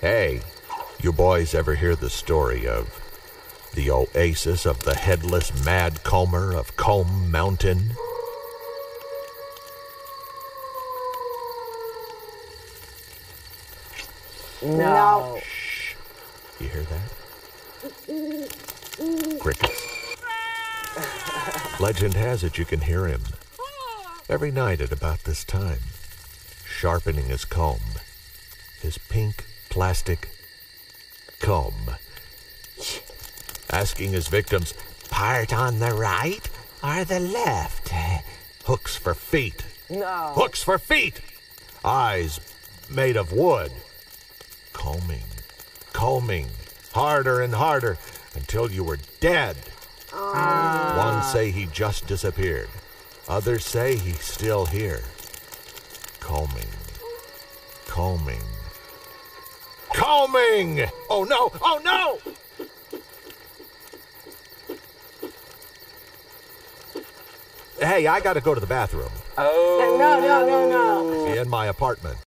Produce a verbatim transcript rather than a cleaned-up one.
Hey, you boys ever hear the story of the Oasis of the Headless Mad Comber of Comb Mountain? No. Shh. You hear that? Crickets. Legend has it you can hear him every night at about this time, sharpening his comb, his pink plastic comb, asking his victims, part on the right or the left? Hooks for feet. No. Hooks for feet. Eyes made of wood. Combing, combing, harder and harder until you were dead. Uh. One say he just disappeared. Others say he's still here. Combing, combing, combing! Oh no, oh no! Hey, I gotta go to the bathroom. Oh. No, no, no, no. In my apartment.